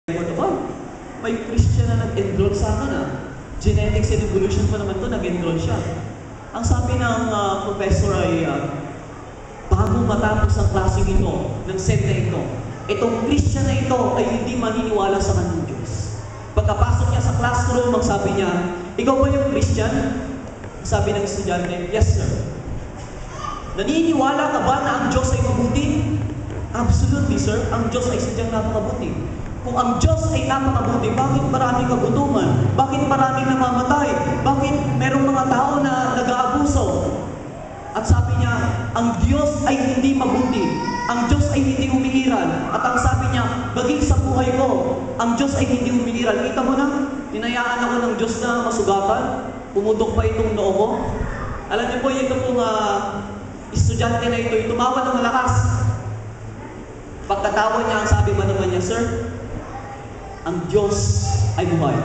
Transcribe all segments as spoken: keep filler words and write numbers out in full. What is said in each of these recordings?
Oh, may Christian na nag-enroll sa akin ah. Genetics and evolution pa naman to, nag-enroll siya. Ang sabi ng uh, professor ay, uh, bago matapos ang klaseng ito, ng set na ito, itong Christian na ito ay hindi maniniwala sa kanyang Diyos. Pagkapasok niya sa classroom, ang sabi niya, ikaw ba yung Christian? Sabi ng estudyante, yes sir. Naniniwala ka ba na ang Diyos ay mabuti? Absolutely sir, ang Diyos ay sadyang napakabuti. Kung ang Diyos ay napakabuti, bakit maraming kagutuman? Bakit maraming namamatay? Bakit merong mga tao na nag-aabuso? At sabi niya, ang Diyos ay hindi mabuti. Ang Diyos ay hindi umiiral. At ang sabi niya, baging sa buhay ko, ang Diyos ay hindi umiiral. Kita mo na, tinayaan ako ng Diyos na masugatan. Pumutok pa itong noo ko. Alam niyo po, ito pong uh, estudyante na ito, tumawa ng malakas. Pagkatawa niya, ang sabi ba naman niya, sir, ang Diyos ay buhay.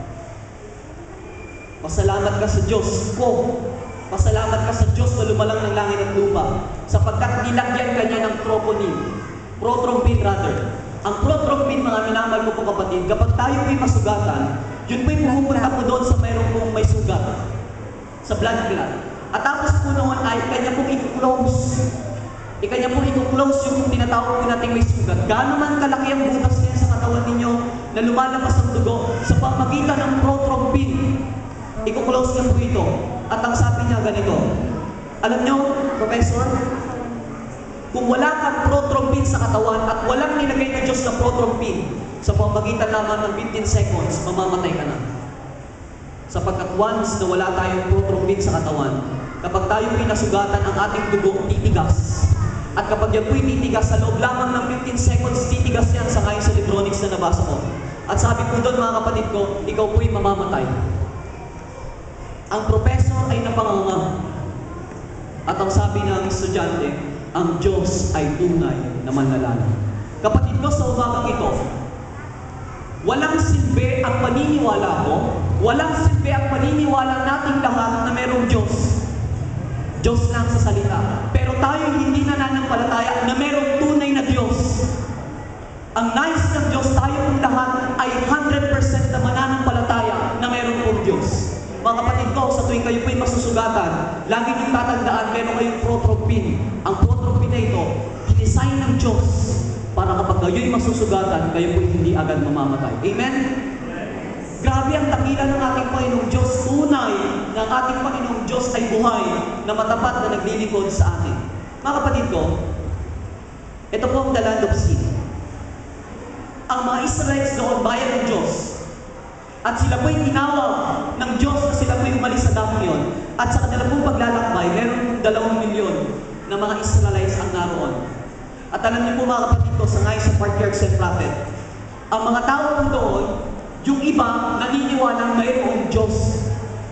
Pasalamat ka sa Diyos ko. Pasalamat ka sa Diyos na lumalang ng langit at lupa. Sapagkat nilagyan ka niya ng troponin. Protrombin rather. Ang protrombin, mga minamahal ko po kapatid, kapag tayo ay masugatan, yun po'y pumunta po doon sa mayroong pong may sugat. Sa blood clot. At tapos po noon ay kanya pong i-close. Ikanya po i-close yung tinatawag po natin may sugat. Gaano man kalaki ang butas niya sa katawan ninyo na lumalabas ang dugo sa pamagitan ng protrombin. I-close niya po ito. At ang sabi niya ganito, alam niyo, Professor, kung wala kang protrombin sa katawan at walang nilagay na Diyos na protrombin, sa pamagitan naman ng fifteen seconds, mamamatay ka na. Sapagkat once na wala tayong protrombin sa katawan, kapag tayo ay nasugatan, ang ating dugo titigas. At kapag yan po'y titigas, sa loob lamang ng fifteen seconds, titigas yan sa ngayon sa electronics na nabasa ko. At sabi po doon, mga kapatid ko, ikaw po'y mamamatay. Ang professor ay napanganga. At ang sabi ng estudyante, ang Diyos ay tunay na manlalala. Kapatid ko, sa umagang ito, walang silbi ang paniniwala ko, walang silbi ang paniniwala nating lahat na mayroong Diyos. Diyos lang sa salita. Pero tayo hindi nananampalataya na mayroong tunay na Diyos. Ang nais ng Diyos, tayo pong lahat ay one hundred percent na mananampalataya na mayroong pong Diyos. Mga kapatid ko, sa tuwing kayo po'y masusugatan, lagi niyong tatandaan, meron kayong protrombin. Ang protrombin na ito, dinisign ng Diyos para kapag kayo'y masusugatan, kayo po'y hindi agad mamamatay. Amen? Grabe ang takila ng ating Panginoong Diyos. Tunay na ang ating Panginoong Diyos ay buhay na matapat na naglilingkod sa atin. Mga kapatid ko, ito po ang the land of sin. Ang mga Israelites doon, bayan ng Diyos. At sila po'y tinawag ng Diyos na sila po'y umalis sa dahon yun. At sa kanila pong paglalakbay, meron dalawang milyon na mga Israelites ang naroon. At alam niyo po mga kapatid ko, sa ngayon sa Patriarchs and Prophet, ang mga tao po doon, yung iba, naniniwala mayroong Diyos.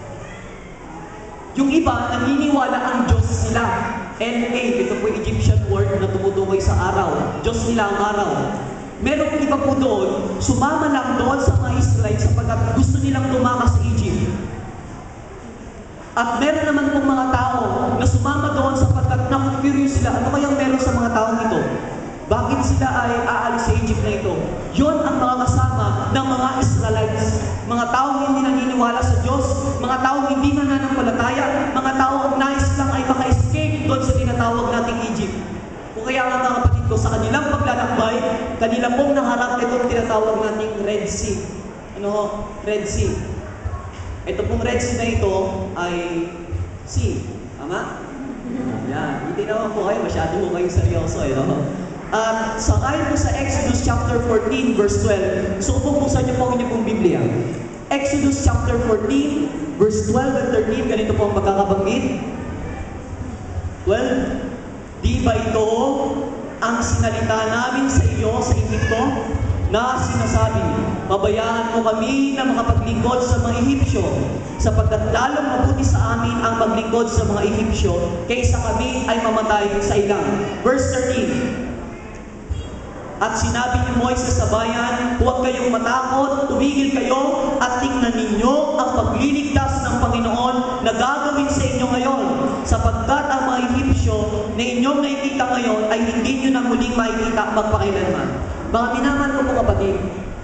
Yung iba, naniniwala ang Diyos sila. N A, ito po Egyptian word na tumutukoy sa araw. Diyos nila ang araw. Merong iba po doon, sumama lang doon sa mga Israelites sapagkat gusto nilang tumakas sa Egypt. At meron naman pong mga tao na sumama doon sapagkat na-curious sila, ano kayang meron sa mga taong ito? Bakit sila ay aalis sa Egypt na ito? Yon ang mga kasama ng mga Israelites. Mga taong hindi naniniwala sa Diyos, mga taong hindi nananampalataya, mga taong nais lang ay maka-escape doon sa tinatawag nating Egypt. Kung kaya nga mga kapatid ko, sa kanilang paglalakbay, kanila pong naharap itong tinatawag nating Red Sea. Ano ho? Red Sea. Ito pong Red Sea na ito ay sea. Tama? Yan. Hindi naman po kayo, masyado mo kayong seryoso. Eh, no? At sa ayon po sa Exodus chapter fourteen verse twelve, so buksan niyo po ang inyong pong Biblia. Exodus chapter fourteen verse twelve and thirteen, ganito po ang magkakabanggit. twelve, di ba ito ang sinalita namin sa iyo sa Egypto na sinasabi, pabayaan mo kami na makapaglingkod sa mga Ehipsyo, sapagkat lalong mabuti sa amin ang maglingkod sa mga Ehipsyo kaysa kami ay mamatay sa ilang. Verse thirteen, at sinabi ni Moises sa bayan, huwag kayong matakot, tumigil kayo at tingnan ninyo ang pagliligtas ng Panginoon na gagawin sa inyo ngayon, sapagkat ang mga Ehipsyo na inyong nakikita ngayon ay hindi nyo na muling makikita magpakailanman. Mga minamahal ko po kapatid,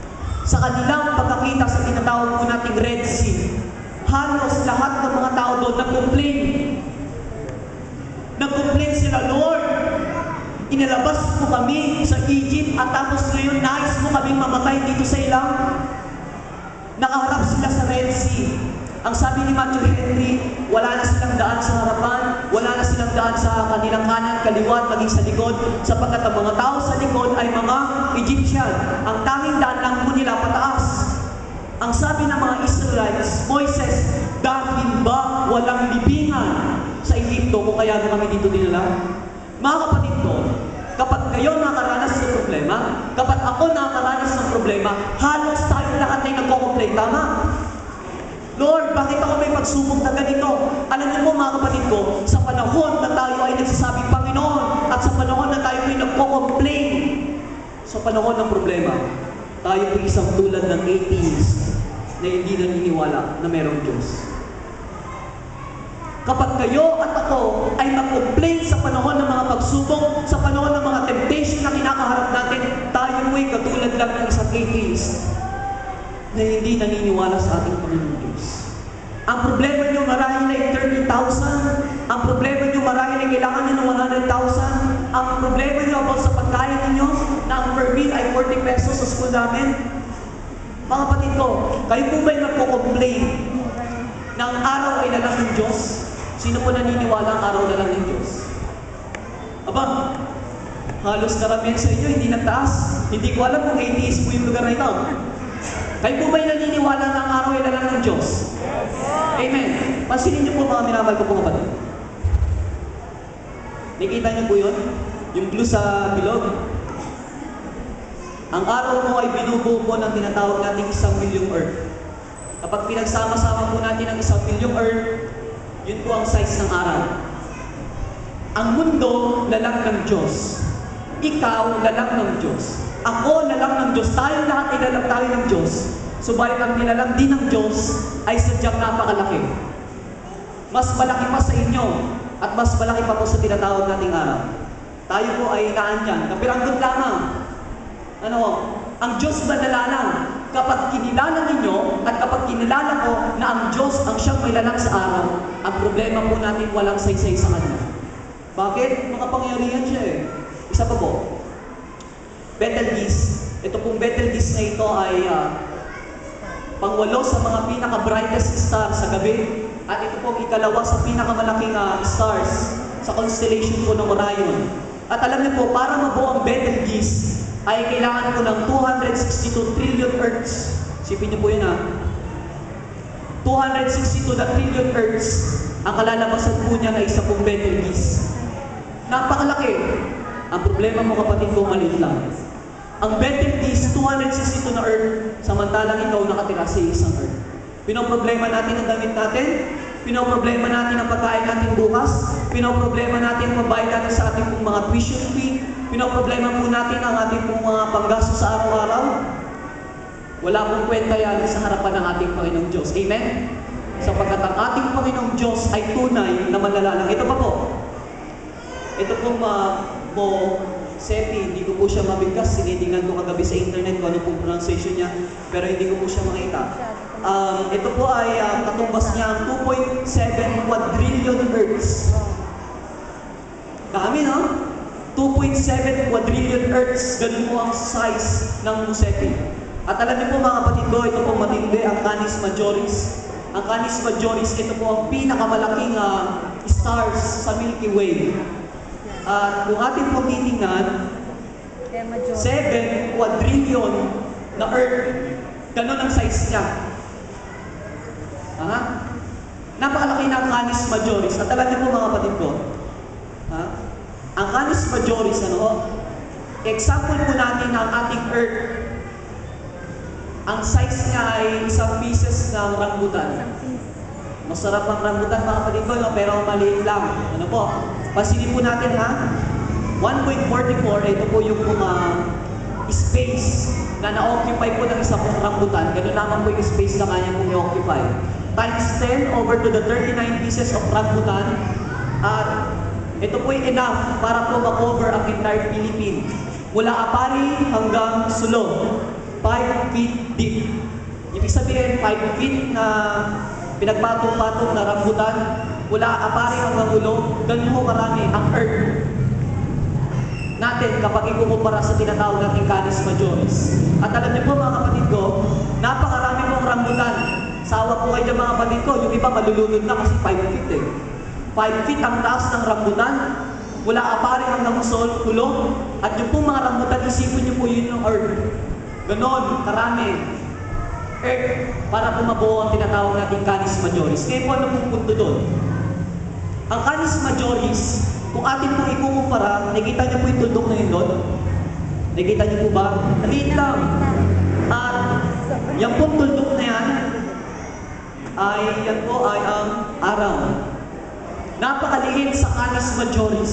sa kanilang pagkakita sa tinatawag po nating Red Sea, halos lahat ng mga tao doon nag-complain. Nag-complain sila, Lord, inalabas mo kami sa Egypt at tapos ngayon nais mo kaming mamatay dito sa ilang. Nakaharap sila sa Red Sea. Ang sabi ni Matthew Henry, wala na silang daan sa harapan, wala na silang daan sa kanilang kanan, kaliwat, maging sa likod, sapagkat ang mga tao sa likod ay mga Egyptian. Ang tanging daan lang po nila pataas. Ang sabi ng mga Israelites, Moises, dahil ba walang libingan sa Egypto kung kaya kami dito dinala? Mga kapatid ko, kapag kayo nakaranas ng problema, kapag ako nakaranas ng problema, halos tayong lahat ay nagko-complain. Tama? Lord, bakit ako may pagsubok na ganito? Alam niyo po mga kapatid ko, sa panahon na tayo ay nagsasabi, Panginoon, at sa panahon na tayo ay nagko-complain, sa panahon ng problema, tayo po isang tulad ng atheist na hindi naniniwala na mayroong Diyos. Kapag kayo at ako ay mag-complain sa panahon ng mga pagsubok, sa panahon ng mga temptation na kinakaharap natin, tayo po ay katulad lang ng isang atheist na hindi naniniwala sa ating Panginoon Diyos. Ang problema nyo marahil ay thirty thousand, ang problema nyo marahil ay kailangan nyo ng one hundred thousand, ang problema nyo about sa pagkain ninyo na ang per meal ay forty pesos sa school namin. Mga kapatid ko, kayo po ba'y nagko-complain na ang araw ay lalang ng Diyos? Sino po naniniwala ang araw lalang ng Diyos? Aba, halos karamihan sa inyo hindi nagtaas. Hindi ko alam kung atheist po yung lugar na ito. Kayo po ba'y naniniwala na ang araw ay lalang ng Diyos? Amen. Pansinin niyo po mga minamahal ko po kapatid. Nakita niyo po yun? Yung blue sa bilog? Ang araw mo ay binubuo po ng tinatawag nating isang milyong earth. Kapag pinagsama-sama po natin ang isang milyong earth, yun po ang size ng araw. Ang mundo, lalang ng Diyos. Ikaw, lalang ng Diyos. Ako, lalang ng Diyos. Tayong lahat ay lalang tayo ng Diyos. Subalit ang nilalang din ng Diyos ay sadyang napakalaki. Mas malaki pa sa inyo at mas malaki pa po sa tinatawag nating araw. Tayo po ay naandyan. Kapiranggot lamang. Ano, ang Diyos ba nalalang? Kapag kinilala ninyo at kapag kinilala ko na ang Diyos ang siyang may lalang sa araw, ang problema po natin walang saysay sa Kanya. Bakit? Makapangyarihan siya eh. Isa pa po. Betelgeuse. Ito pong Betelgeuse na ito ay uh, pangwalo sa mga pinaka-brightest star sa gabi. At ito pong ikalawa sa pinakamalaking uh, stars sa constellation po ng Orion. At alam niyo po, para mabuo ang Betelgeuse, ay kailangan po ng two hundred sixty-two trillion Earths. Sipin niyo po yun ha. two hundred sixty-two trillion Earths ang kalalabasan po niya na isa pong Betelgeuse. Napakalaki. Ang problema mo kapatid ko, maliit lang. Ang Betelgeuse, two hundred sixty-two na Earth, samantalang ikaw nakatira sa isang Earth. Pinoproblema natin ang damit natin, pinoproblema natin ang pagkain natin bukas, pinoproblema natin ang pambayad natin sa ating pong mga tuition fee, pinoproblema po natin ang ating pong mga panggastos sa araw-araw. Wala pong kwenta yan sa harapan ng ating Panginoong Diyos. Amen? Sapagkat ang ating Panginoong Diyos ay tunay na manlalalang. Ito pa po. Ito pong uh, po, Sepi, hindi ko po siya mabigkas. Sinitingnan ko kagabi sa internet kung ano pong pronunciation niya, pero hindi ko po siya makita. Um, ito po ay uh, katumbas niya ang two point seven quadrillion Earths. Dami, no? two point seven quadrillion Earths, ganun po ang size ng Sepi. At alam niyo po mga kapatid ko, ito po matindi, ang Canis Majoris. Ang Canis Majoris, ito po ang pinakamalaking uh, stars sa Milky Way. At kung ating po titingnan, seven quadrillion na Earth, ganun ang size niya. Ha? Napakalaki ng Canis Majoris. At alam niyo po mga kapatid ko, ha? Ang Canis Majoris, ano? Example po natin ng ating Earth. Ang size niya ay isang pieces ng rambutan. Masarap ang rambutan mga kapatid ko, pero maliit lang. Ano po? Pansinin po natin ha. one point four four, ito po yung mga space na na-occupy po ng isang pong rambutan. Ganun naman po yung space na kanya pong i-occupy. Times ten over to the thirty-nine pieces of rambutan. At ito po yung enough para po ma-cover ang entire Philippines. Mula Apari hanggang Sulong. five feet deep. Ibig sabihin, five feet na pinagpatong-patong na rambutan, mula apari hanggang ulo, ganun ho karami ang earth natin kapag ikukumpara sa tinatawag nating Canis Majoris. At alam niyo po mga kapatid ko, napakarami pong rambutan. Sawa po kayo dyan mga kapatid ko, yung iba malulunod na kasi five feet eh. five feet ang taas ng rambutan, mula apari hanggang usol, ulo, at yung pong mga rambutan, isipin niyo po yun yung earth. Ganon, karami. Earth, para po mabuo ang tinatawag nating Canis Majoris. Ngayon po, ano pong punto doon? Ang Canis Majoris, kung atin pong ikukumpara, nakita niyo po yung tuldok na yun doon? Nakita niyo po ba? Maliit lang. At yan pong tuldok na yan, ay yan po ay ang araw. Napakaliit sa Canis Majoris.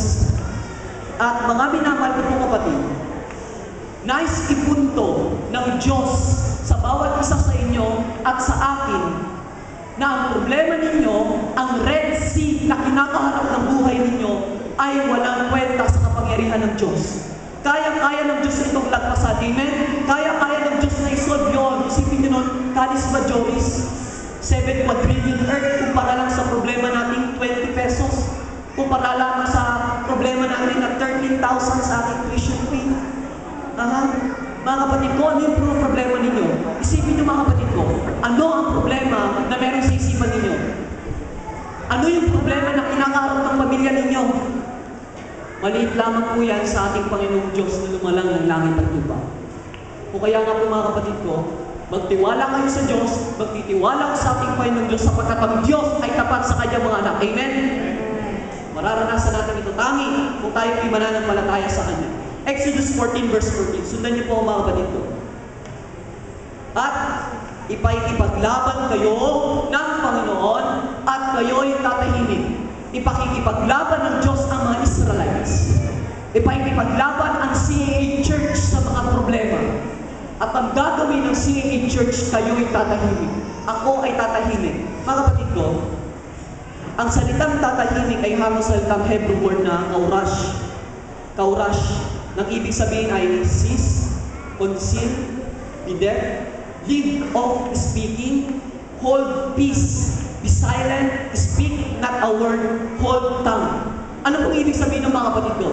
At mga minamahal ko po kapatid, nais ipunto ng Diyos sa bawat isa sa inyo at sa akin na ang problema ninyo, ang Red Sea na kinakaharap ng buhay ninyo ay walang kwenta sa kapangyarihan ng Diyos. Kaya-kaya ng Diyos na itong lagpasan. Amen? Kaya-kaya ng Diyos na isolve yun. Isipin nyo nun, Canis Majoris, seven quadrillion earth, kumpara lang sa problema nating twenty pesos. Kumpara lang sa problema natin na thirteen thousand sa ating tuition fee. Aha. Mga kapatid ko, ano yung problema ninyo? Isipin nyo mga kapatid ko, ano ang problema na meron sa isipan ninyo? Ano yung problema na kinakaharap ng pamilya ninyo? Maliit lamang po yan sa ating Panginoong Diyos na lumalang ng langit at lupa. O kaya nga po mga kapatid ko, magtiwala kayo sa Diyos, magtitiwala ko sa ating Panginoong Diyos sapagkat ang Diyos ay tapat sa kanyang mga anak. Amen? Mararanasan natin ito tangi kung tayo ay mananampalataya sa Kanya. Exodus fourteen verse fourteen. Sundan niyo po mga kapatid ko. At ipakikipaglaban kayo ng Panginoon at kayo'y tatahimik. Ipakikipaglaban ng Diyos ang mga Israelites. Ipakikipaglaban ang C A A Church sa mga problema. At ang gagawin ng C A A Church, kayo'y tatahimik. Ako ay tatahimik. Mga kapatid ko, ang salitang tatahimik ay hamon sa salitang Hebrew word na kaurash. Kaurash. Nang ibig sabihin ay cease, conceal, be deaf, leave off speaking, hold peace, be silent, speak not a word, hold tongue. Ano pong ibig sabihin ng mga kapatid ko?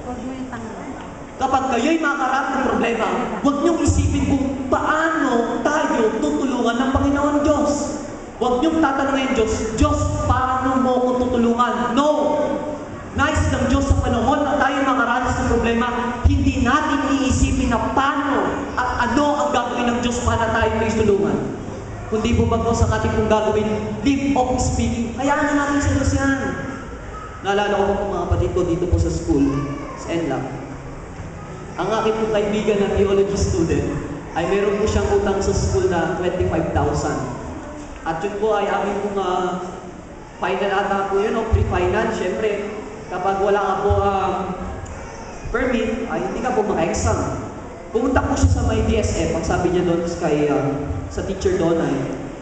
Kapag kayo'y makaharap ng problema, huwag niyong isipin kung paano tayo tutulungan ng Panginoon Diyos. Huwag niyong tatanungin Diyos, Diyos, paano mo ko tutulungan? No! Nais ng Diyos sa panahon na tayo makaranas ng problema, hindi natin iisipin na paano at ano ang gagawin ng Diyos para tayo may tulungan. Kundi po bago sa ating pong gagawin, leave off speaking. Hayaan na natin sa Diyos yan. Naalala ko po mga kapatid ko dito po sa school, sa N L A C. Ang aking pong kaibigan na theology student, ay meron po siyang utang sa school na twenty-five thousand. At yun po ay aming pong uh, final ata po yun, o pre-final. Siyempre, kapag wala ka po ang um, permit, ay hindi ka po maka-exam. Pumunta po siya sa may D S F. Ang sabi niya doon kay, uh, sa teacher doon ay,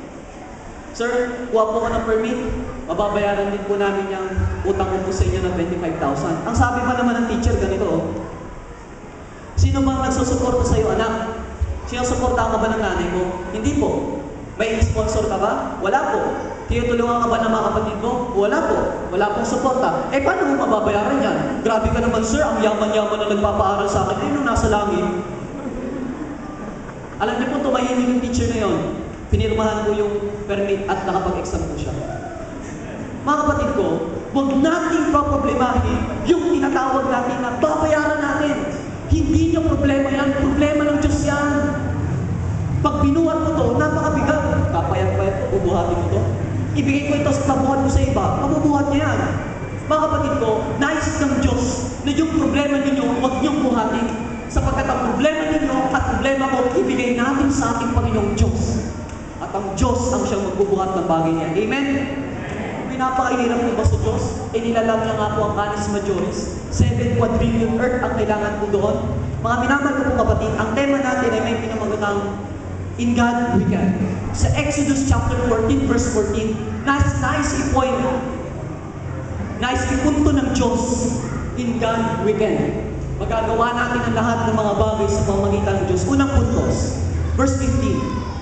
Sir, kuha po ko ng permit. Mababayaran din po namin yung utang ko po sa inyo ng twenty-five thousand. Ang sabi pa naman ng teacher, ganito, oh. Sino bang nagsusuporta sa iyo, anak? Sinusuportahan ka ba ng nanay mo? Hindi po. May sponsor ka ba? Wala po. Tinutulungan ka ba ng mga kapatid mo? Wala po. Wala pong suporta. Eh, paano mo mababayaran yan? Grabe ka naman, sir. Ang yaman-yaman na nagpapaaral sa akin. Eh, nung nasa langit. Alam niyo po, tumahimik yung teacher na yun. Pinirmahan ko yung permit at nakapag-exam ko siya. Mga kapatid ko, huwag nating paproblemahin yung tinatawag natin na babayaran natin. Hindi niyo problema yan. Problema ng Diyos yan. Pag binuhat mo to, napakabigat. Kapayat-payat ko, bubuhatin mo to. Ibigay ko ito sa pabuhat mo sa iba. Mabubuhat niya yan. Mga kapatid ko, nais ng Diyos na yung problema ninyo, huwag niyong buhatin. Sapagkat ang problema ninyo at problema ko, ibigay natin sa ating Panginoong Diyos. At ang Diyos ang siyang magbubuhat ng bagay niya. Amen? Pinapakahirap mo ba sa Diyos? E nilalang niya nga po ang Canis Majoris. Seven quadrillion earth ang kailangan ko doon. Mga minamahal ko po kapatid, ang tema natin ay may pinamagatang In God We Can. Sa Exodus chapter fourteen, verse fourteen, nais, nais i-point, nais ipunto ng Diyos, in God we can. Magagawa natin ang lahat ng mga bagay sa pamamagitan ng Diyos. Unang puntos, Verse fifteen.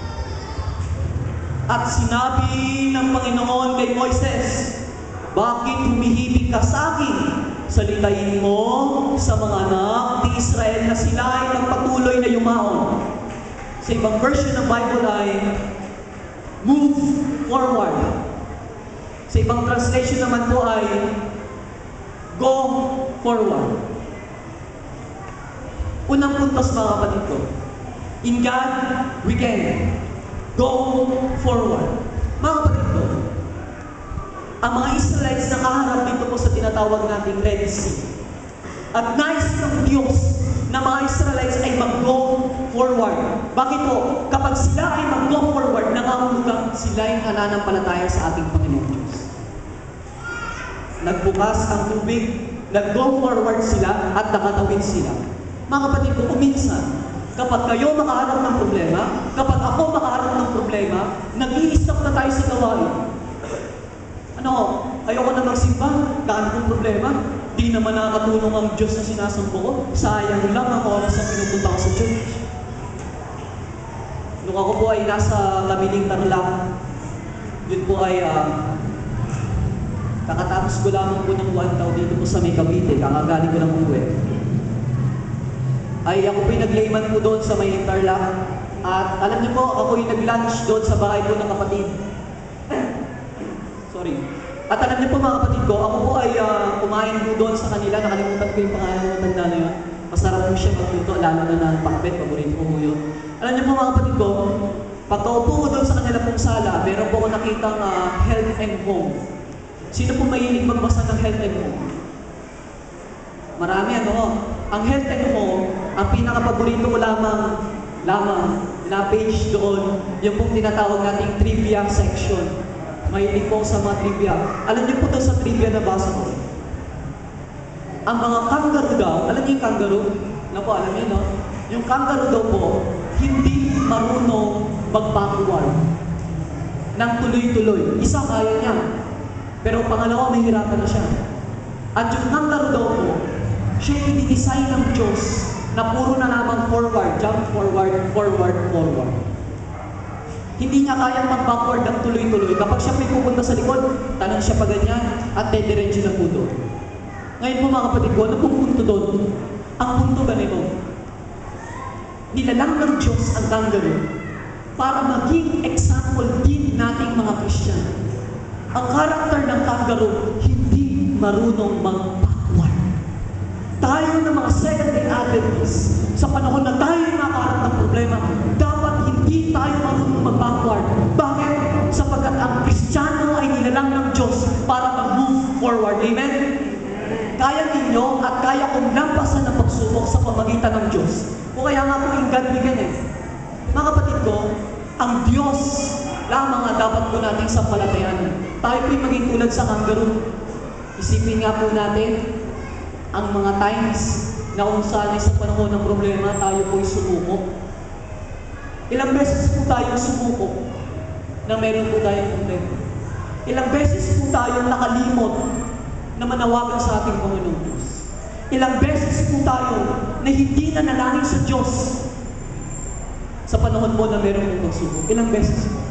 At sinabi ng Panginoon kay Moises, bakit humihibig ka sa akin? Salitain mo sa mga anak ni Israel na sila ay nagpatuloy na yumaon. Sa ibang version ng Bible ay move forward. Sa ibang translation naman po ay go forward. Unang puntos mga kapatid ko, in God we can go forward. Mga kapatid ko, ang mga Israelites nakaharap dito po sa tinatawag nating Red Sea. At nais ng Diyos na mga Israelites ay mag-go forward. Bakit po? Kapag sila ay mag-go forward, nangangulugan sila ay nananampalataya sa ating Panginoon Diyos. Nagbukas ang tubig, nag-go forward sila at nakatawid sila. Mga kapatid ko, kuminsan, kapag kayo makaharap ng problema, kapag ako makaharap ng problema, nag-i-stop na tayo sa gawain. Ano, ayoko na magsimba, kaan kong problema, di naman nakakatulong ang Diyos na sinasamba ko, sayang lang ang oras na pinupunta ko sa church. Nung ako po ay nasa Kamiling Tarlac, yun po ay uh, kakatapos ko lamang po ng one taon dito po sa may Cavite, kakagaling ko ng umuwi. Ay ako po yung nag-layman po doon sa may Tarlac, at alam niyo po, ako yung nag-lunch doon sa bahay po ng kapatid. Sorry. At alam niyo po mga kapatid ko, ako po ay uh, kumain po doon sa kanila, nakalimutan ko yung pangalan ng tanda na yun. Masarap po siya magluto, lalo na ng pakbet, paborito ko po yun. Alam niyo po mga kapatid ko, pagkaupo ko doon sa kanila pong sala, meron po ako nakitang uh, health and home. Sino po mahilig magbasa ng health and home? Marami ano. Ang health and home, ang pinaka-paborito ko lamang, lamang na page doon, yung pong tinatawag nating trivia section. Mahilig po sa mga trivia. Alam niyo po doon sa trivia na basa ko. Ang mga kangaroo daw, alam niyo yung kangaroo? Naku, alam niyo no? Yung kangaroo daw po, hindi marunong mag-backward ng tuloy-tuloy. Isa kaya niya. Pero pangalawa, may hirapan na siya. At yung kangaroo daw po, siya yung dinesign ng Diyos na puro na lamang forward, jump forward, forward, forward. Hindi niya kayang mag-backward ng tuloy-tuloy. Kapag siya may pupunta sa likod, tanong siya pa ganyan at dediretso na po doon. Ngayon po mga kapatid ko, ano pong punto doon? Ang punto ganito. Nilalang ng Diyos ang kangaroo para maging example din nating mga Christian. Ang karakter ng kangaroo, hindi marunong mag-backward. Tayo ng mga Seventh-day Adventist, sa panahon na tayo nakaharap ng problema, dapat hindi tayo marunong mag-backward. Bakit? Sapagkat ang Kristiyano ay nilalang ng Diyos para mag-move forward. Amen? Kaya ninyo at kaya kong lampasan ng pagsubok sa pamagitan ng Diyos. O kaya nga po yung God began eh. Mga kapatid ko, ang Diyos lamang nga dapat po natin sa palatayan. Tayo po'y maging tulad sa kangaroo. Isipin nga po natin ang mga times na kung saan sa panahon ng problema, tayo po'y sumuko. Ilang beses po tayong sumuko na meron po tayong problema. Ilang beses po tayong nakalimot na manawagan sa ating Panginoon Diyos. Ilang beses po tayo na hindi na nalangin sa Diyos sa panahon po na meron pong pagsubok. Ilang beses po.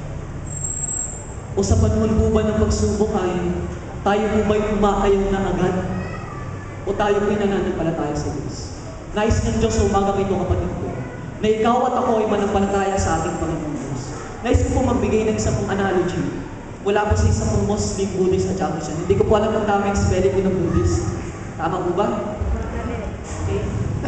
O sa panahon po ba ng pagsubok ay tayo po ba'y umakayaw na agad? O tayo po'y nananampalataya sa Diyos? Nais ng Diyos sa umaga ito kapatid ko, na ikaw at ako ay manampalataya sa ating Panginoon Diyos. Nais ko po magbigay ng isang analogy. Wala po sa isang pong Muslim, Buddhist at Christian. Hindi ko po alam ang tamang spelling ko ng Buddhist. Tama po ba? Okay.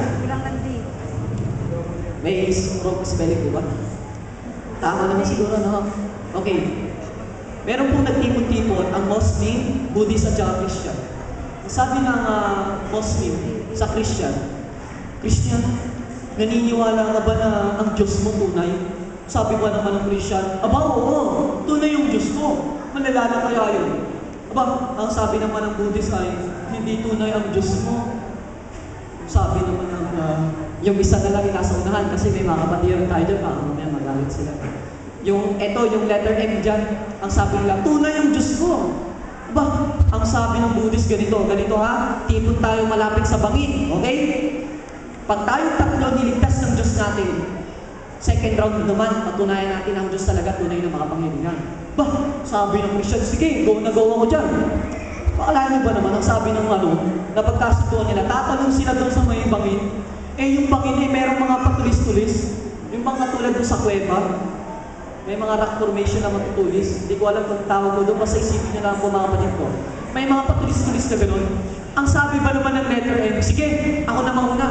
May wrong spelling po ba? Tama naman siguro, no? Okay. Meron pong nagtipon-tipon ang Muslim, Buddhist at Christian. Sabi ng uh, Muslim sa Christian, Christian, naniniwala ka ba na ang Diyos mo tunay? Sabi ba naman ng Christian, aba, oo, tunay yung Diyos mo. Malalala kaya yun? Aba, ang sabi naman ng Buddhist ay, hindi tunay ang Diyos mo. Sabi naman ng, uh, yung isa na lang nasa unahan kasi may mga kapatiran tayo dyan, baka mamaya magalit sila. Yung, eto, yung letter M dyan, ang sabi nila, tunay ang Diyos mo. Aba, ang sabi ng Buddhist ganito, ganito ha, tipon tayo malapit sa bangin, okay? Pag tayo tatlo niligtas ng Diyos natin, Second round naman, patunayan natin ang Diyos talaga tunay na makapangyarihan. Bah, sabi ng Christian, sige, go na go ako dyan. Pakalahan niyo ba naman ang sabi ng ano, na pagkasunduan nila, tatanong sila doon sa may bangin, eh yung bangin eh merong mga patulis-tulis, yung mga tulad doon sa kuweba, may mga rock formation na matutulis, hindi ko alam kung tawag ko doon, basta isipin niyo lang po mga kapatid ko. May mga patulis-tulis na gano'n. Ang sabi ba naman ng letter M, sige, ako na mauna.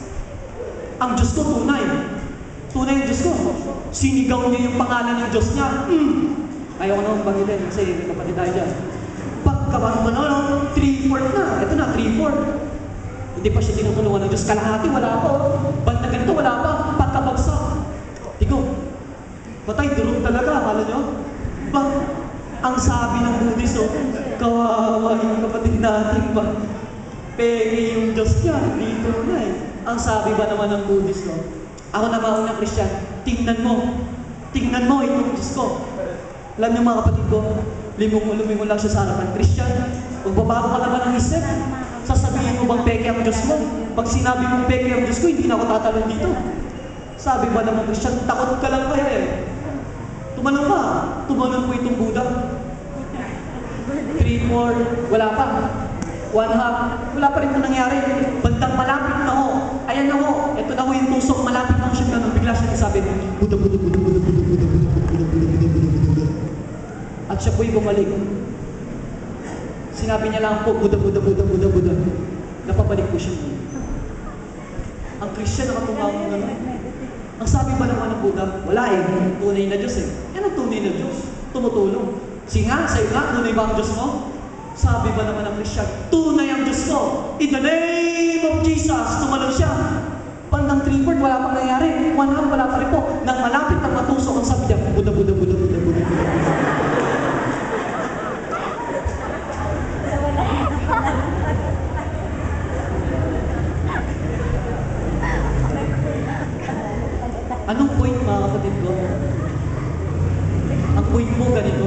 Ang Diyos ko tunay. Tunay yung Diyos ko. Sinigaw niya yung pangalan ng Diyos niya. Mm. Ayaw ko naman bagitin kasi may kapatid tayo dyan. Pagkabang mo na, three fourth na. Ito na, three fourth. Hindi pa siya tinutulungan ng Diyos. Kalahati, wala pa. Banda ganito, wala pa. Pagkabagsak. Tigo. Patay, durog talaga. Akala nyo? Ba? Ang sabi ng Buddhist, oh, kawawa yung kapatid natin ba? Pegi yung Diyos niya. Dito na eh. Ang sabi ba naman ng Buddhist, oh, ako na mauna Christian, tingnan mo. Tingnan mo itong Diyos ko. Alam niyo mga kapatid ko, limong-lumingon lang siya sa harapan. Christian, kung babago ka naman ng isip, sasabihin mo bang peke ang Diyos mo? Pag sinabi mong peke ang Diyos ko, hindi na ako tatalon dito. Sabi ba naman Christian, takot ka lang kaya eh. Tumalong ka. Tumalong po itong Buddha. Three, four, wala pa. One half, wala pa rin ito nangyari. Bandang malapit na ho. Ayan na ho. Ito na ho yung tusok, malapit na ho siya ganun. Bigla siya nasabi, Buddha, Buddha, Buddha, Buddha, Buddha, Buddha, Buddha, Buddha, Buddha, Buddha. At siya po'y bumalik. Sinabi niya lang po, Buddha, Buddha, Buddha, Buddha, Buddha. Napabalik po siya. Ang Christian nakatumawang naman. Ang sabi ba naman ng Buddha, wala eh, tunay na Diyos eh. Yan ang tunay na Diyos. Tumutulong. Sige nga, sa'yo nga, tunay ba ang Diyos mo? Sabi ba naman ng Christian, tunay ang Diyos ko. In the name of Jesus, tumalon siya. Bandang three-fourth, wala pang nangyari. One half, wala pa rin po. Nang malapit ang matusok, ang sabi niya, Buddha, Buddha, Buddha, Buddha, Buddha, Buddha. Anong point mga kapatid ko? Ang point mo ganito.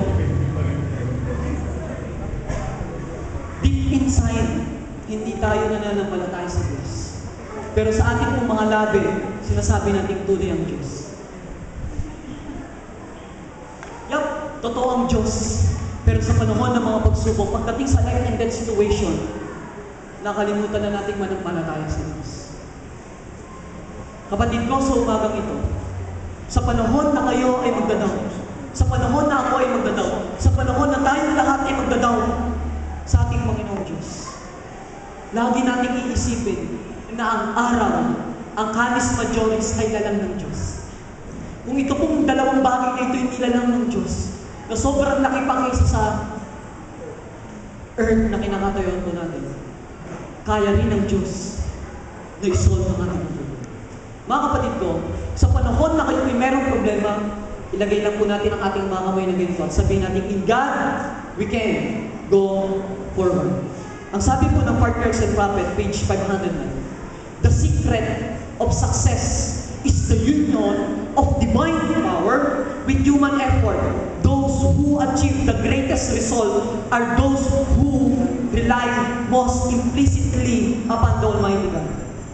Deep inside, hindi tayo nananampalataya sa Diyos. Pero sa ating pong mga labi, sinasabi natin tunay ang Diyos. Yup, totoo ang Diyos. Pero sa panahon ng mga pagsubok, pagdating sa life and death situation, nakalimutan na natin manampalataya sa Diyos. Kapatid ko, sa umagang ito, sa panahon na kayo ay magdadaw, sa panahon na ako ay magdadaw, sa panahon na tayong lahat ay magdadaw sa ating Panginoong Diyos, lagi nating iisipin na ang araw, ang canis majoris ay lalang ng Diyos. Kung ito pong dalawang bagay na ito ay nilalang ng Diyos, na sobrang laki pa kaysa sa earth na kinakatayuan po natin, kaya rin ng Diyos na isolve ang ating problema. Mga kapatid ko, sa panahon na kayo may merong problema, ilagay lang po natin ang ating mga kamay na ganito at sabihin natin, in God, we can go forward. Ang sabi po ng Patriarchs and Prophet, page five hundred nine, the secret of success is the union of divine power with human effort. Those who achieve the greatest result are those who rely most implicitly upon the Almighty God.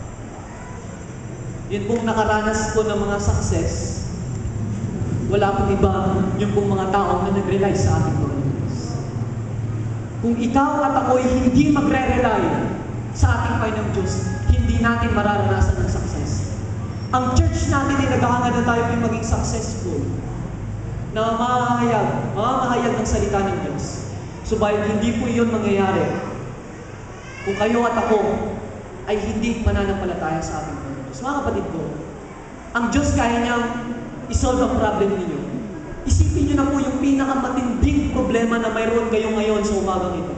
Yun pong nakaranas po ng mga success, wala pong iba yung pong mga tao na nag-rely sa ating Panginoon. Kung ikaw at ako'y hindi magre-rely sa ating Panginoong Diyos, hindi natin mararanasan ng success. Ang church natin ay naghahangad na tayo ay maging successful, na mahahayag, mamahayag ng salita ng Diyos. Subalit hindi po iyon mangyayari kung kayo at ako ay hindi mananampalataya sa ating Panginoon. Mga kapatid ko, ang Diyos kaya niyang isolve ang problem ninyo. Isipin niyo na po yung pinakamatinding problema na mayroon kayo ngayon sa umagang ito.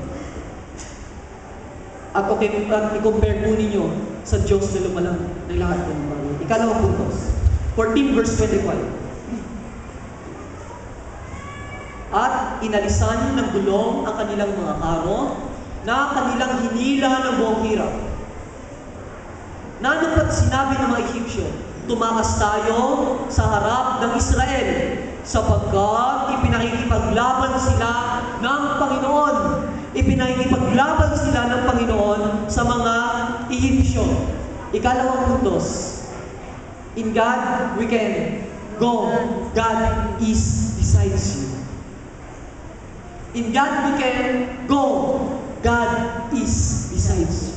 At okay, at i-compare po ninyo sa Diyos na lumalang ng lahat ng bagay. Ikalawang puntos, fourteen verse twenty-five. At inalisan ng gulong ang kanilang mga karo na kanilang hinila ng buong hirap. Nanong pat sinabi ng mga Egyptyo, tumakas tayo sa harap ng Israel sapagkat ipinakikipaglaban sila ng Panginoon. Ipinakikipaglaban sila ng Panginoon sa mga Egyptyo. Ikalawang puntos, In God, we can go. God is besides you. In God, we can go. God is besides you.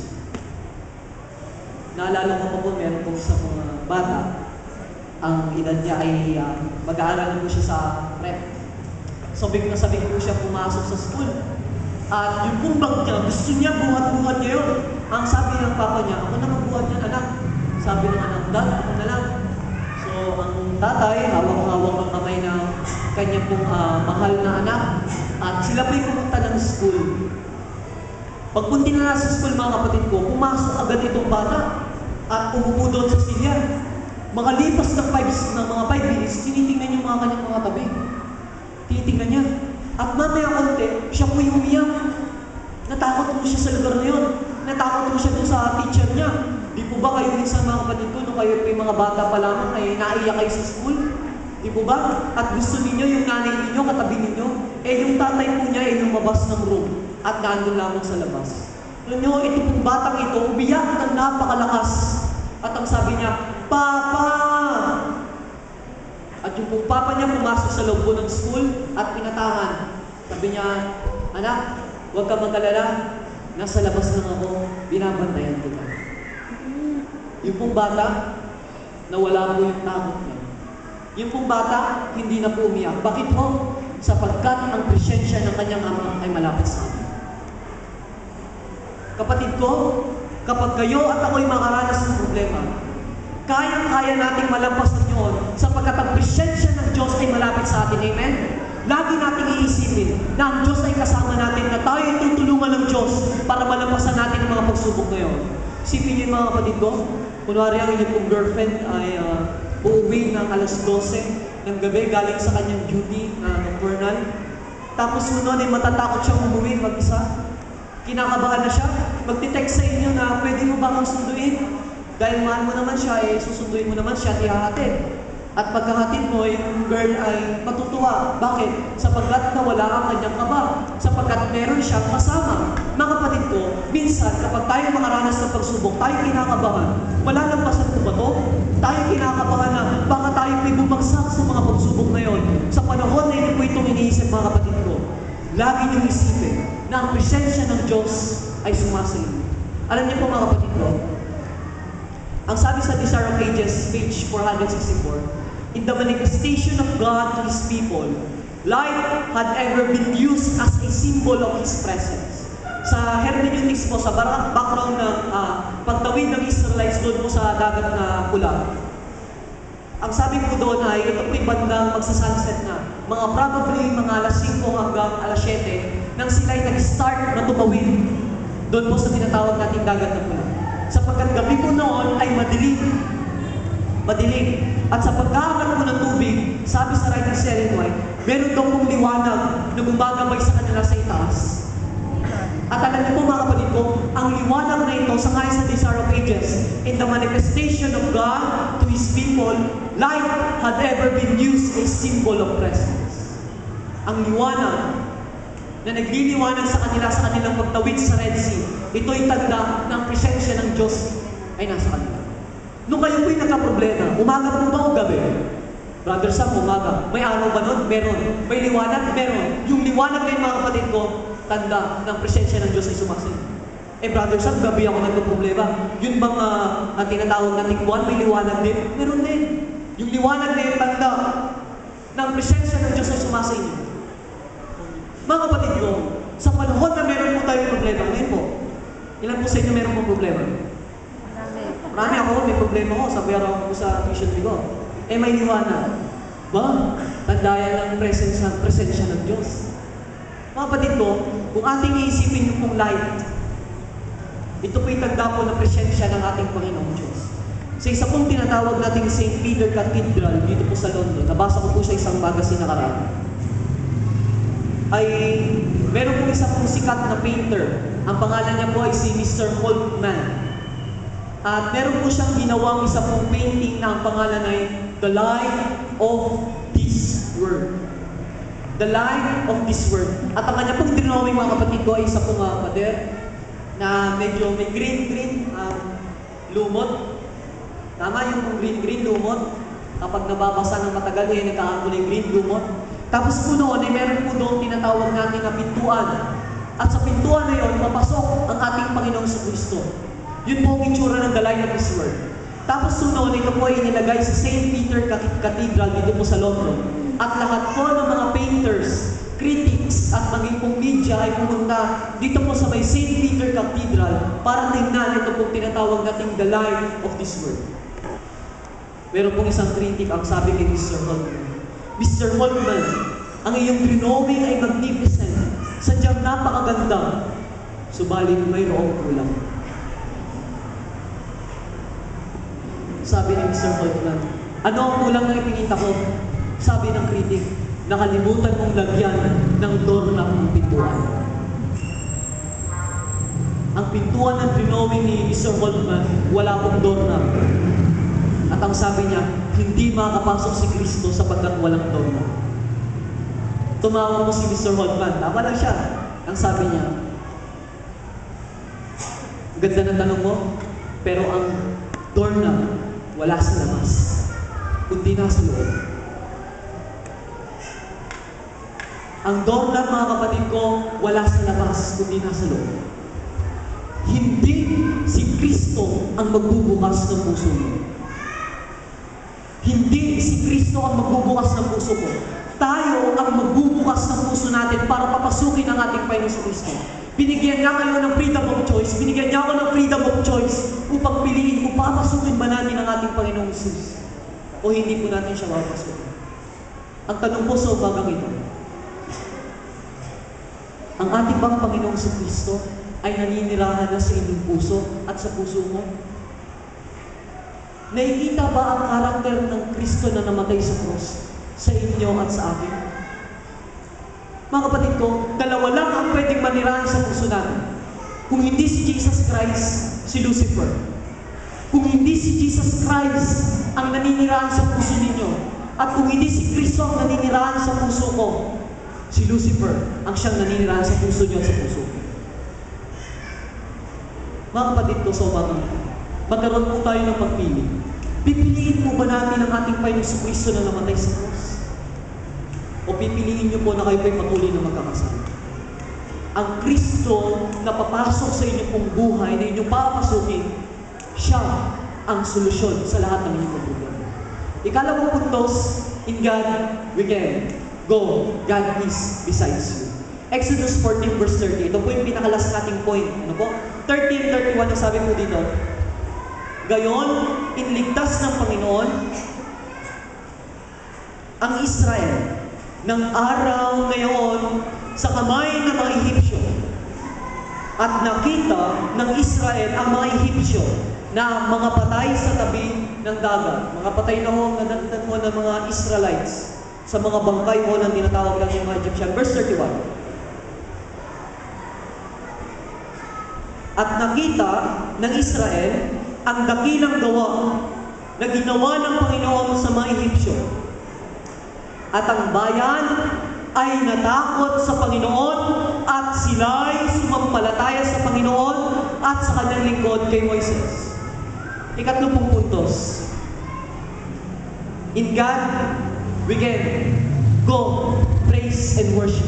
Naalala ko pa po, meron po sa mga bata, ang edad niya ay uh, mag-aaral po siya sa prep. Sabik na sabik po siya pumasok sa school. At yung pong bag niya, gusto niya buhat-buhat niya yun. Ang sabi ng papa niya, ako na magbuhat niya, anak. Sabi ng anak, dad, ako na lang. So, ang tatay, hawak-hawak ang kamay ng kanya pong uh, mahal na anak. At sila po'y pumunta ng school. Pagpunti na sa school, mga kapatid ko, pumasok agad itong bata at umupo doon sa silya. Makalipas ng five, ng mga five minutes, tinitingnan yung mga kanyang mga tabi. Tinitingnan niya. At mamaya konti, siya po yung umiyak. Natakot po siya sa lugar na yun. Natakot po siya doon sa teacher niya. Di po ba kayo minsan mga kapatid ko, nung kayo po yung mga bata pa lamang ay naiyak kayo sa school? Di po ba? At gusto ninyo yung nanay ninyo, katabi ninyo, eh yung tatay po niya ay lumabas ng room at nandun lamang sa labas. Alam nyo, ito pong batang ito, umiyak ng napakalakas. At ang sabi niya, Papa! At yung pong papa niya pumasok sa loob ng school at pinatahan. Sabi niya, anak, huwag ka mag-alala. Nasa labas lang ako, binabantayan kita. Yung pong bata, nawala po yung takot niya. Yung pong bata, hindi na po umiyak. Bakit po? Sapagkat ang presensya ng kanyang ama ay malapit sa amin. Kapatid ko, kapag kayo at ako'y makaranas ng problema, kayang-kaya nating malampasan yun sapagkat ang presensya ng Diyos ay malapit sa atin. Amen? Lagi nating iisipin na ang Diyos ay kasama natin, na tayo ay tutulungan ng Diyos para malampasan natin ang mga pagsubok ngayon. Isipin niyo yung mga kapatid ko, kunwari ang inyong pong girlfriend ay uh, uuwi ng alas dose ng gabi galing sa kanyang duty na uh, nocturnal. Tapos noon ay matatakot siyang umuwi mag-isa. Kinakabahan na siya. Magtitext sa inyo na pwede mo ba akong sunduin? Dahil mahal mo naman siya, eh, susunduin mo naman siya at ihahatid. At pagkahatid mo, yung girl ay matutuwa. Bakit? Sapagkat nawala ang kanyang kaba. Sapagkat meron siyang kasama. Mga kapatid ko, minsan kapag tayo makaranas ng pagsubok, tayo kinakabahan. Malalampasan ko ba ito? Tayo kinakabahan na baka tayo may bumagsak sa mga pagsubok na yon. Sa panahon na hindi po itong iniisip, mga kapatid ko, lagi niyong isipin na ang presensya ng Diyos ay sumasayo. Alam niyo po, mga kapatid ko, ang sabi sa Desire of Ages, page four sixty-four, in the manifestation of God to His people, light had ever been used as a symbol of His presence. Sa hermeneutics po, sa background ng uh, pagtawid ng Israelites doon po sa dagat na pula, ang sabi po doon ay, ito po'y bandang magsasunset na, mga probably mga alas singko hanggang alas siyete, nang sila'y nag-start na tumawid doon po sa tinatawag nating dagat na pula. Sapagkat gabi po noon ay madilim. Madilim. At sa pagkaangat po ng tubig, sabi sa writing si Ellen White, meron daw pong liwanag na gumagabay sa kanila sa itaas. At alam niyo po, mga kapatid ko, ang liwanag na ito sa ngayon sa Desire of Ages, in the manifestation of God to His people, light had ever been used as a symbol of presence. Ang liwanag na nagliliwanag sa kanila sa kanilang pagtawid sa Red Sea, ito'y tanda ng presensya ng Diyos ay nasa kanila. Nung kayo po'y nagka-problema, umaga po ba o gabi? Brother Sam, umaga. May araw ba nun? Meron. May liwanag? Meron. Yung liwanag na yung mga kapatid ko, tanda ng presensya ng Diyos ay sumasayo. Eh, Brother Sam, gabi ako nagka-problema. Yun bang uh, ang tinatawag nating buwan, may liwanag din? Meron din. Yung liwanag na yung tanda ng presensya ng Diyos ay sumasayo. Mga kapatid ko, sa panahon na meron po tayong problema, ngayon po, ilan po sa inyo meron pong problema? Marami. Marami ako, may problema ko, sabi ako sa tuition ko. Eh, may liwanag. Ba? Tandayan ng presensya, presensya ng Diyos. Mga kapatid ko, kung ating iisipin yung pong light, ito po'y tanda po ng presensya ng ating Panginoong Diyos. Sa isa pong tinatawag nating Saint Peter Cathedral dito po sa London, nabasa ko po sa isang magazine nakaraan, ay meron po isang pong sikat na painter. Ang pangalan niya po ay si Mister Holtman. At meron po siyang ginawang isa pong painting na ang pangalan ay The Light of This World. The Light of This World. At ang kanya pong drawing, mga kapatid ko, ay isa pong uh, pader na medyo may green-green uh, lumot. Tama yung green-green lumot. Kapag nababasa ng matagal, eh, nagkakakulay green lumot. Tapos po noon, eh, meron po doon tinatawag natin na pintuan. At sa pintuan na yun, papasok ang ating Panginoong Kristo. Yun po ang itsura ng the light of His Word. Tapos po noon, ito po ay inilagay sa Saint Peter Cathedral dito po sa London. At lahat po ng mga painters, critics, at maging pong media ay pumunta dito po sa may Saint Peter Cathedral para tingnan ito po tinatawag nating the light of this world. Meron pong isang critic ang sabi kay Mister Holtman, Mister Holtman, ang iyong drawing ay magnificent, sadyang napakaganda, subalit mayroong kulang. Sabi ni Mister Holtman, ano ang kulang na ipinita ko? Sabi ng critic, nakalimutan mong lagyan ng doorknob ang pintuan. Ang pintuan ng drawing ni Mister Holtman, wala pong doorknob. At ang sabi niya, hindi makakapasok si Kristo sapagkat walang doorknob. Tumawa mo si Mister Holtman, tama lang siya. Ang sabi niya, ganda ng tanong mo, pero ang doorknob wala sa labas, kundi nasa loob. Ang doorknob, mga kapatid ko, wala sa labas, kundi nasa loob. Hindi si Kristo ang magbubukas ng puso mo. Hindi si Kristo ang magbubukas ng puso mo. Tayo ang magbubukas ng puso natin para papasukin ang ating Panginoon sa Kristo. Binigyan niya kayo ng freedom of choice. Binigyan niya ako ng freedom of choice upang piliin kung papasukin ba natin ang ating Panginoong Jesus o hindi po natin siya papasukin. Ang tanong po sa umagang ito, ang ating bang Panginoong sa Kristo ay naninirahan na sa inyong puso at sa puso mo? Nakikita ba ang karakter ng Kristo na namatay sa cross sa inyo at sa akin? Mga kapatid ko, dalawa lang ang pwedeng manirahan sa puso natin. Kung hindi si Jesus Christ, si Lucifer. Kung hindi si Jesus Christ ang naninirahan sa puso ninyo, at kung hindi si Kristo ang naninirahan sa puso ko, si Lucifer ang siyang naninirahan sa puso niyo at sa puso ko. Mga kapatid ko, sa umagang magkaroon po tayo ng pagpili. Pipiliin po ba natin ang ating Panginoong sa Kristo na namatay sa cross? O pipiliin niyo po na kayo po'y patuloy na magkakasama? Ang Kristo na papasok sa inyong pong buhay, na inyong papasukin, siya ang solusyon sa lahat ng inyong problema. Ikalawang puntos, in God we can go. God is besides you. Exodus fourteen verse thirty. Ito po yung pinakalas nating point. Ano po? thirteen thirty-one ang sabi po dito. Gayon, inligtas ng Panginoon ang Israel ng araw ngayon sa kamay ng mga Ehipsyo. At nakita ng Israel ang mga Ehipsyo na mga patay sa tabi ng dagat. Mga patay na ho, nadagdag mo ng mga Israelites sa mga bangkay mo na tinatawag lang yung mga Egyptian. Verse thirty-one. At nakita ng Israel ang dakilang gawa na ginawa ng Panginoon sa mga Ehipsyo. At ang bayan ay natakot sa Panginoon at sila'y sumampalataya sa Panginoon at sa kanyang lingkod kay Moises. Ikatlo pong puntos. In God, we can go, praise, and worship.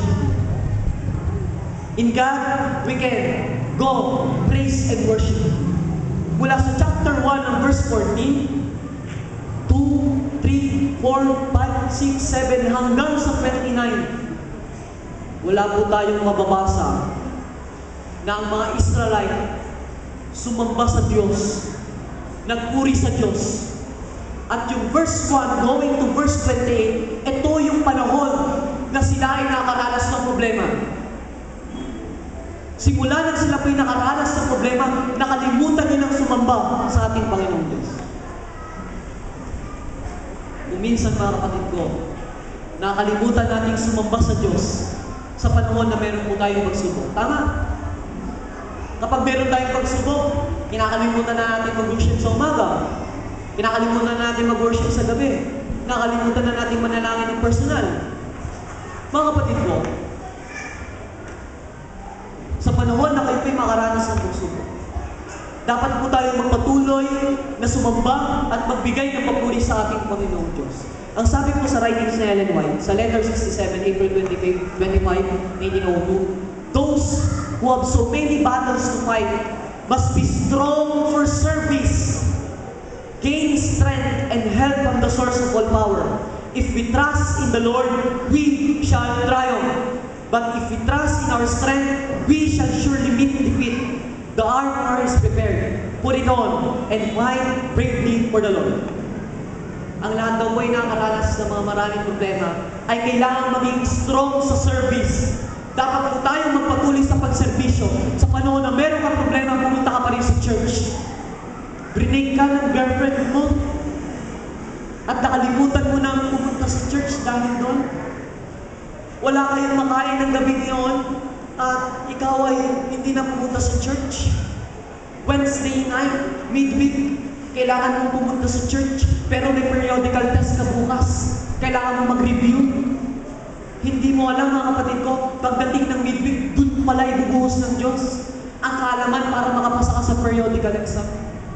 In God, we can go, praise, and worship. Mula sa chapter one ng verse fourteen, two, three, four, five, six, seven, hanggang sa twenty-nine, wala po tayong mababasa na ang mga Israelite sumamba sa Diyos, nagpuri sa Diyos. At yung verse one going to verse twenty-eight, ito yung panahon na sila ay nakaranas ng problema. Simula nang sila po'y nakaranas ng problema, nakalimutan nilang sumamba sa ating Panginoong Diyos. Kung minsan, mga kapatid ko, nakalimutan nating sumamba sa Diyos sa panahon na meron po tayong pagsubok. Tama? Kapag meron tayong pagsubok, kinakalimutan na natin mag-worship sa umaga. Kinakalimutan na natin mag-worship sa gabi. Nakalimutan na natin manalangin ng personal. Mga kapatid ko, sa panahon na kayo po'y makaranas ng pagsubok, Dapat po tayo magpatuloy na sumamba at magbigay ng papuri sa ating Panginoong Diyos. Ang sabi po sa writings ni Ellen White, sa letter sixty-seven, April twenty-five, nineteen oh two, those who have so many battles to fight must be strong for service, gain strength and help from the source of all power. If we trust in the Lord, we shall triumph. But if we trust in our strength, we shall surely meet defeat. The armor is prepared. Put it on and fight bravely for the Lord. Ang lahat daw po ay nakakaranas ng mga maraming problema ay kailangan maging strong sa service. Dapat po tayong magpatuloy sa pagserbisyo. Sa panahon na meron kang problema, pumunta ka pa rin sa church. Brinake ka ng girlfriend mo at nakalimutan mo na pumunta sa church dahil doon. Wala kayong makain ng gabi ngayon at ikaw ay hindi na pumunta sa church. Wednesday night, midweek, kailangan mong pumunta sa church, pero may periodical test ka bukas. Kailangan mong mag-review. Hindi mo alam, mga kapatid ko, pagdating ng midweek, dun pala ibubuhos ng Diyos ang kaalaman para makapasa ka sa periodical exam.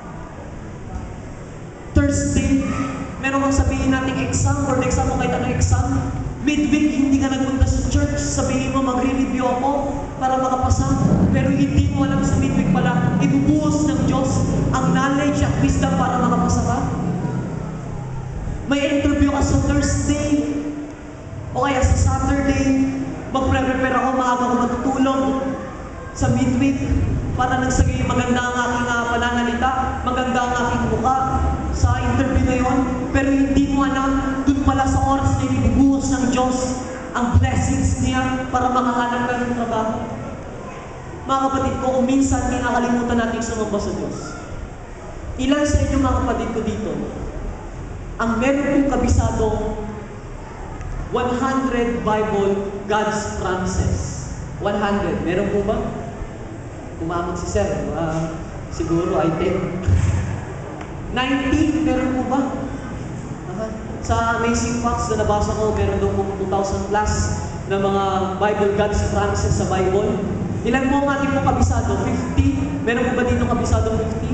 Thursday, meron kang sabihin nating exam, or exam mo kahit anong exam. Midweek, hindi ka nagpunta sa church, sabihin mo magre-review ako para makapasa. Pero hindi mo alam sa midweek pala, ibubuhos ng Diyos ang knowledge at wisdom para makapasa ka. May interview ka sa Thursday, o kaya sa Saturday, magpre-prepare ako, maaga ako matutulog sa midweek para nang sagay maganda ang aking uh, pananalita, maganda ang aking mukha sa interview na yun. Pero hindi mo alam, dun pala sa oras na ibubuhos ng Diyos ang blessings niya para makahanap ka ng trabaho. Mga kapatid ko, kung minsan kinakalimutan natin sumamba sa Diyos. Ilan sa inyo, mga kapatid ko dito, ang meron kong kabisadong one hundred Bible God's promises. one hundred. Meron po ba? Kumamot si Sir. Uh, siguro ay ten. ninety. Meron po ba? Uh, sa Amazing Facts na nabasa ko, meron daw po two thousand plus na mga Bible God's promises sa Bible. Ilan mo ang ating po kabisado? fifty. Meron po ba dito kabisado fifty?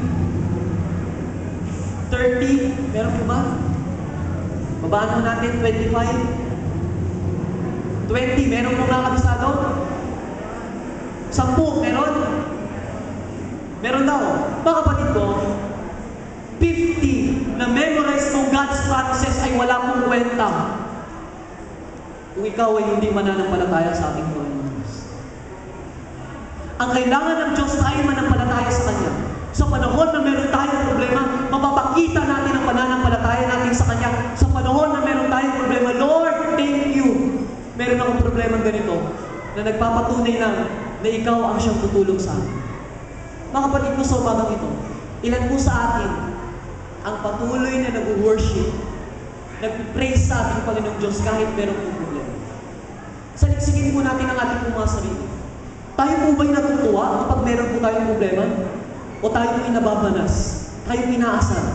thirty. Meron po ba? Babaan natin twenty-five. twenty. Meron po ba kabisado? ten. Meron? Meron daw. Mga kapatid ko, fifty na memorize mong God's promises ay wala pong kwenta kung ikaw ay hindi mananampalataya sa ating Panginoon Diyos. Ang kailangan ng Diyos ay manampalataya sa Kanya. Sa panahon na meron tayong problema, mapapakita natin ang pananampalataya natin sa Kanya. Sa panahon na meron tayong problema, Lord, thank you. Meron akong problema ganito na nagpapatunay na na ikaw ang siyang tutulong sa akin. Mga kapatid ko sa umagang ito, ilan po sa atin ang patuloy na nag-worship, nag-praise sa ating Panginoong Diyos kahit meron pong problema. Saligsigin po natin ang ating mga sarili. Tayo po ba'y natutuwa kapag meron po tayong problema? O tayo po'y nababanas? Tayo inaasar?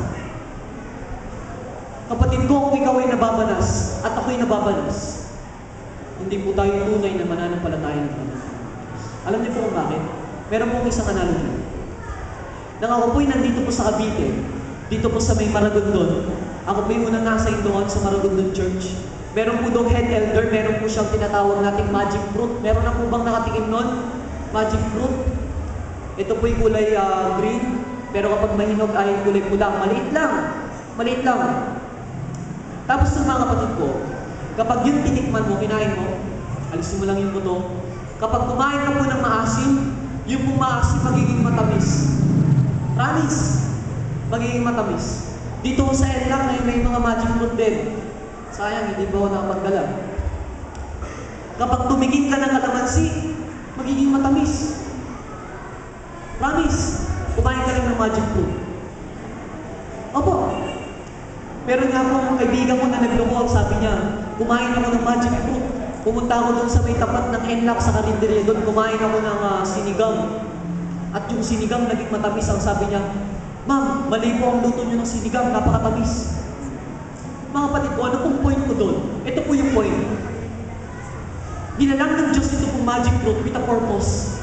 Kapatid ko, kung ikaw ay nababanas at ako'y nababanas, hindi po tayo tunay na mananampalataya ng Panginoon. Alam niyo po kung bakit? Meron pong isang analogy. Nang ako po'y nandito po sa Cavite, dito po sa may Maragondon. Ako po'y unang nasa doon sa Maragondon Church. Meron po doon head elder, meron po siyang tinatawag nating magic fruit. Meron na po bang nakatikim nun? Magic fruit. Ito po'y kulay uh, green, pero kapag mahinog ay kulay pula. Maliit lang. Maliit lang. Tapos ng mga kapatid ko, kapag yung tinikman mo, kinain mo, alisin mo lang yung buto. Kapag kumain ka po ng maasim, yung pong maasim magiging matamis. Promise, magiging matamis. Dito sa Enlang ay may mga magic fruit din. Sayang, hindi ba ako nakapagdala? Kapag tumingin ka ng kalamansi, magiging matamis. Promise, kumain ka lang ng magic fruit. Opo. Meron nga akong kaibigan ko na naglungkot, sabi niya, kumain ako ng magic fruit. Pumunta ako doon sa may tapat ng Enlak sa karinderya doon, kumain ako ng uh, sinigang. At yung sinigang naging matamis, ang sabi niya, Ma'am, mali po ang luto niyo ng sinigang, napakatamis. Mga kapatid ko, ano pong point ko doon? Ito po yung point. Nilalang ng Diyos ito pong magic fruit with a purpose.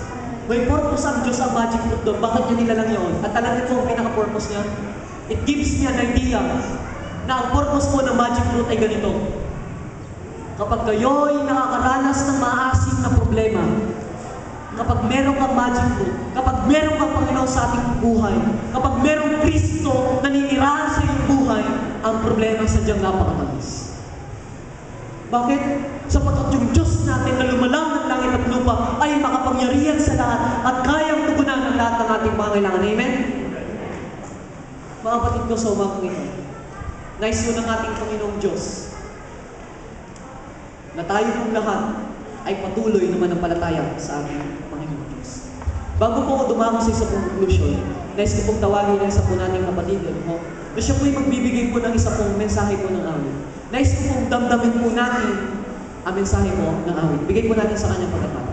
May purpose ang Diyos ang magic fruit doon. Bakit niya nilalang yun? At alam niyo po ang pinaka-purpose niya? It gives me an idea na ang purpose po ng magic fruit ay ganito. Kapag kayo'y nakakaranas ng maasim na problema, kapag meron kang magic fruit, kapag meron kang Panginoon sa ating buhay, kapag merong Kristo na ninirahan sa iyong buhay, ang problema sadyang napakatamis. Bakit? Sapagkat yung Diyos natin na lumalang ng langit at lupa ay makapangyarihan sa lahat at kayang tugunan ang lahat ng ating pangailangan. Amen? Mga kapatid ko sa umagang ito, nais ko ng ating Panginoong Diyos na tayo pong lahat ay patuloy na manampalataya sa ating Panginoong Diyos. Bago po ako dumako sa isang conclusion, nais ko pong tawagin ang isa po nating kapatid mo, na siya po'y magbibigay po ng isa pong mensahe po ng awit. Nais ko pong damdamin po natin ang mensahe po ng awit. Bigay po natin sa kanyang pagkakataon.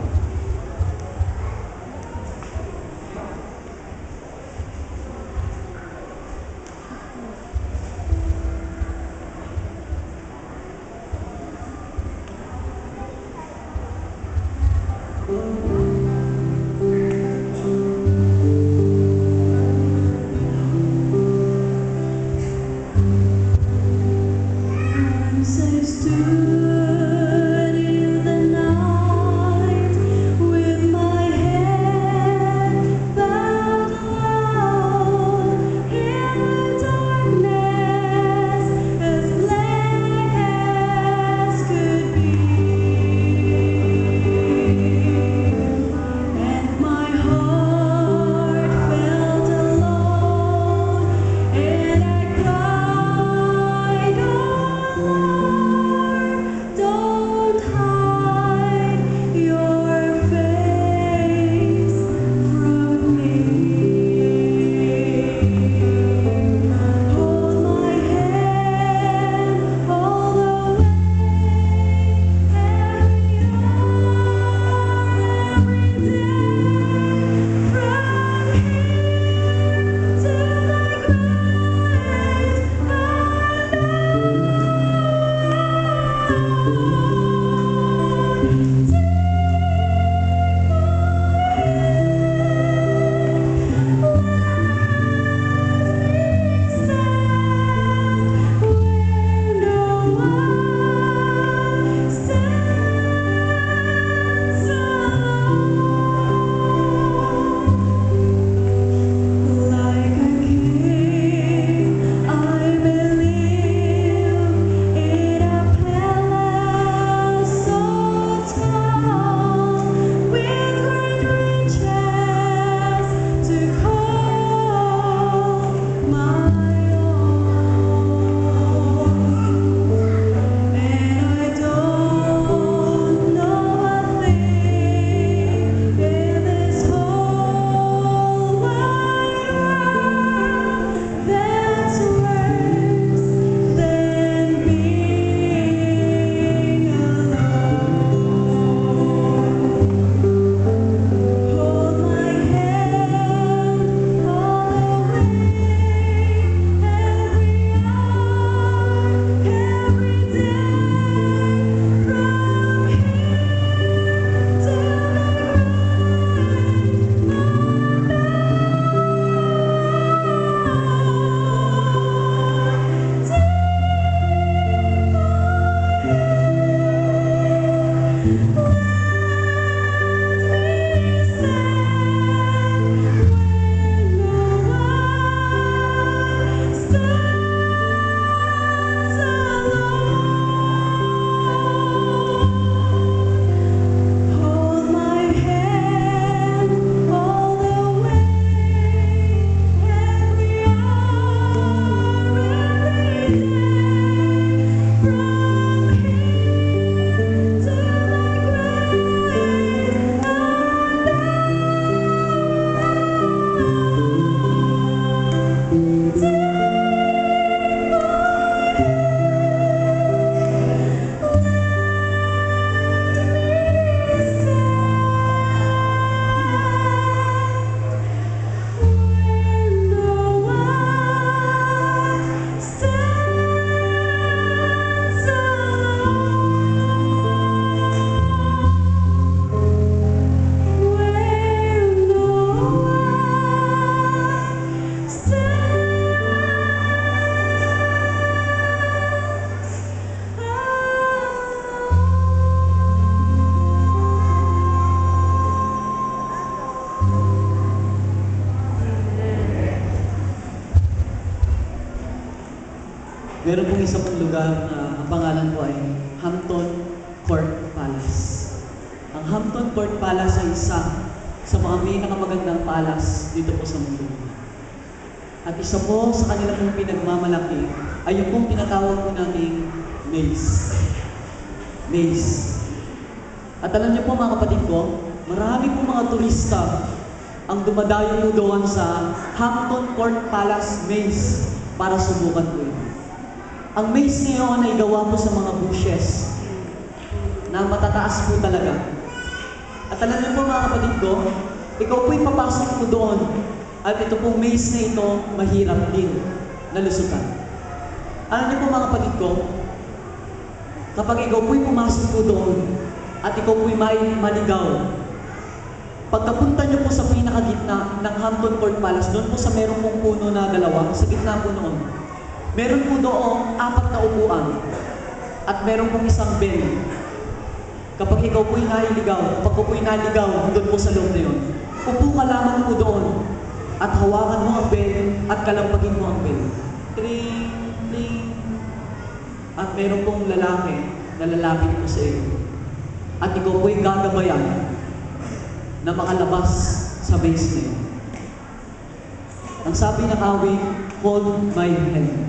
meron pong isang lugar na ang pangalan po ay Hampton Court Palace. Ang Hampton Court Palace ay isa sa mga pinakamagandang palace dito po sa mundo. At isa po sa kanila pong pinagmamalaki ay yung pong tinatawag po nating maze. Maze. At alam niyo po mga kapatid ko, marami po mga turista ang dumadayo po doon sa Hampton Court Palace Maze para subukan po ito. Ang maze ngayon ay gawa po sa mga bushes na matataas po talaga. At alam niyo po mga kapatid ko, ikaw po'y papasok po doon at ito pong maze na ito mahirap din na lusutan. Alam niyo po mga kapatid ko, kapag ikaw po'y pumasok po doon at ikaw po'y may maligaw, pagkapunta niyo po sa pinakagitna ng Hampton Court Palace, doon po sa meron pong puno na dalawa, sa gitna po noon, meron po doon apat na upuan at meron pong isang bell. Kapag ikaw po'y nailigaw, kapag po'y naligaw doon po sa loob na yun, upo ka lamang po doon at hawakan mo ang bell at kalampagin mo ang bell. Tring, tring. At meron pong lalaki na lalapit po sa iyo. At ikaw po'y gagabayan na makalabas sa maze na yun. Ang sabi ng awit, hold my hand.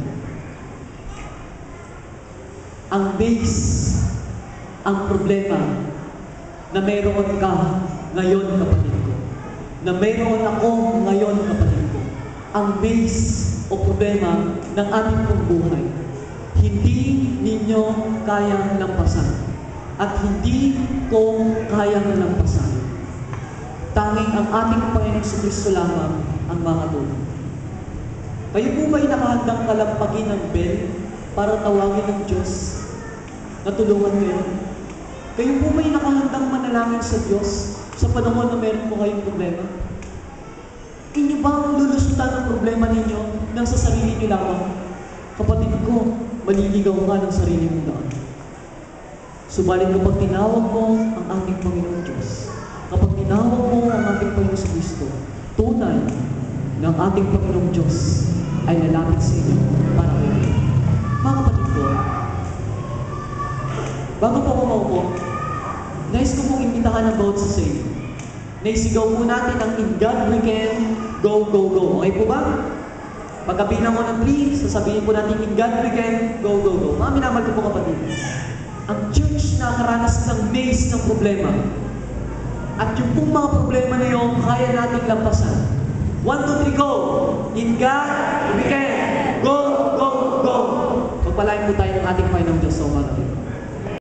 Ang maze, ang problema na mayroon ka ngayon, kapatid ko. Na mayroon ako ngayon, kapatid ko. Ang maze o problema ng ating pong buhay, hindi ninyo kayang lampasan. At hindi ko kayang lampasan. Tanging ang ating Panginoong Kristo lamang ang makatulong. Kayo po ba'y nakahandang kalampagin ng bell para tawagin ng Diyos na tulungan kayo? Kayo po ba'y nakahandang manalangin sa Diyos sa panahon na meron po kayong problema? Inyo ba ang lulusutan ng problema ninyo nang sa sarili niyo lamang? Kapatid ko, maliligaw ka ng sarili mong daan. Subalit kapag tinawag mo ang ating Panginoong Diyos, kapag tinawag mo ang ating Panginoong Kristo, tunay ng ating Panginoong Diyos ay lalapit sa inyo para kayo. Mga kapatid ko, bago po ako maupo, nais ko pong imbitahan ang bawat sa inyo. Naisigaw po natin ang In God We Can, Go, Go, Go. Okay po ba? Pagkabilang ko ng three, sasabihin po natin In God We Can, Go, Go, Go. Mga minamahal ko po kapatid. Ang church na nakaranas ng maze ng problema. At yung pong mga problema na yun, kaya nating lampasan. One, two, three, go! In God, we can! Go, go, go! Pagpalain po tayo ng ating Panginoong Diyos sa umaga.